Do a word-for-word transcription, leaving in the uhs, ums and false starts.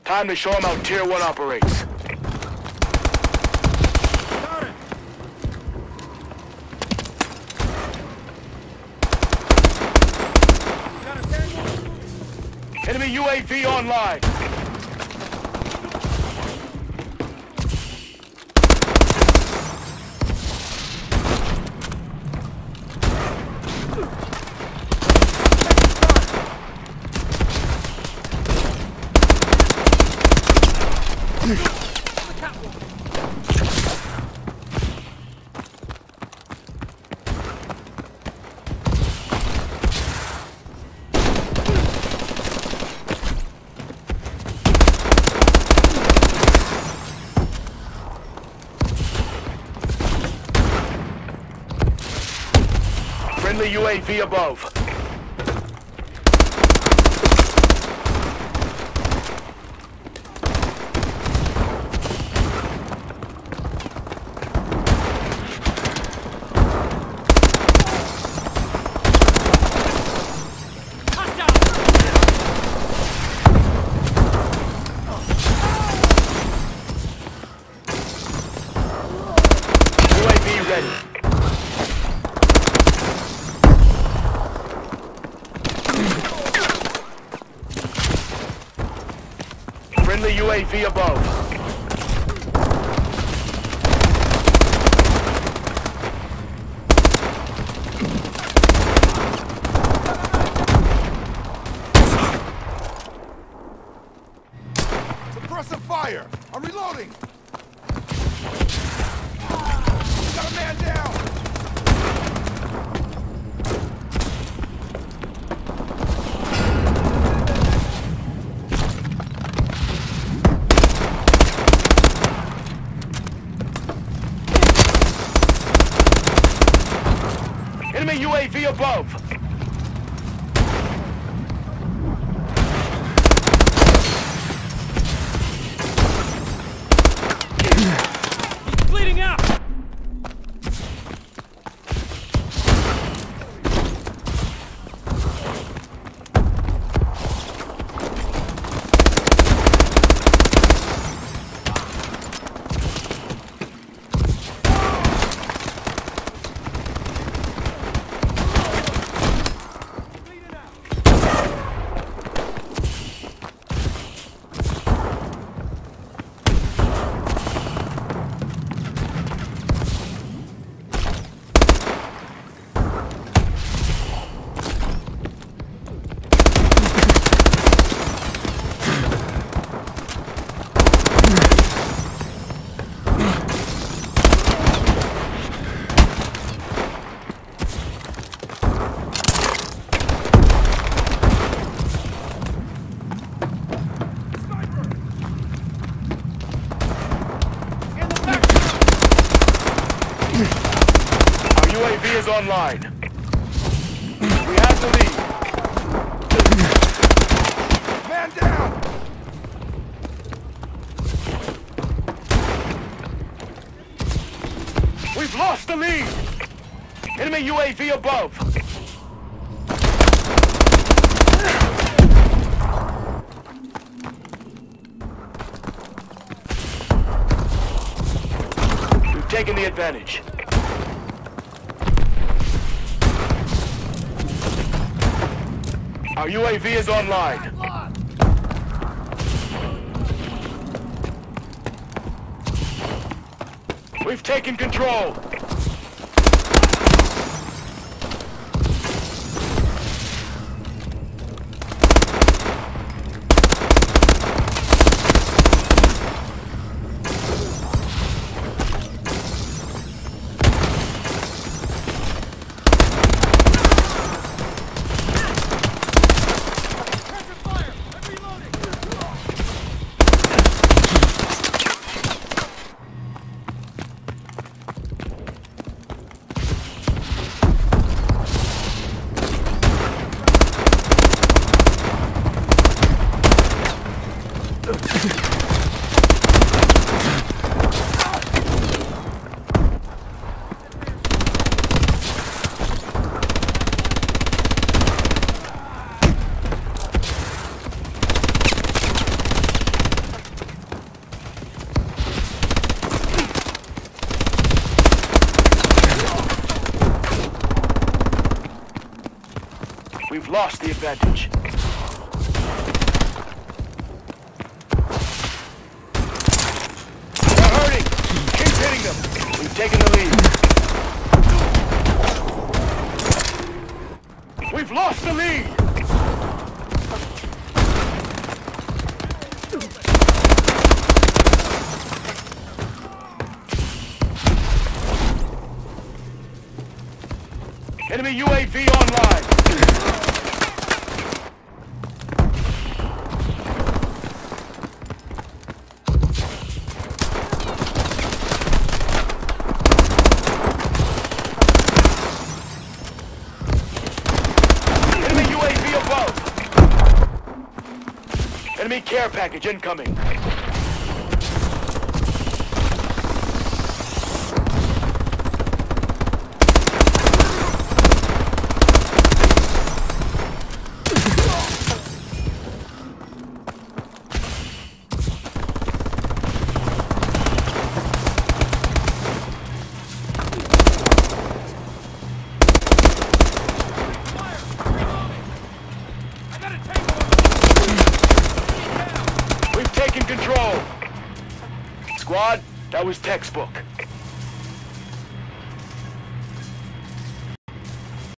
Time to show them how Tier one operates. Got it. Got a tango. Enemy U A V online. Friendly U A V above. U A V ready. Friendly U A V above. Suppressive fire. I'm reloading. Got a man down. Enemy U A V above. Bleeding out. Our U A V is online. We have the lead. Man down. We've lost the lead. Enemy U A V above. We've taken the advantage. Our U A V is online. We've taken control. We've lost the advantage. They're hurting. Keep hitting them. We've taken the lead. We've lost the lead. Enemy U A V online. Enemy U A V above. Enemy care package incoming. We've taken control. Squad, that was textbook.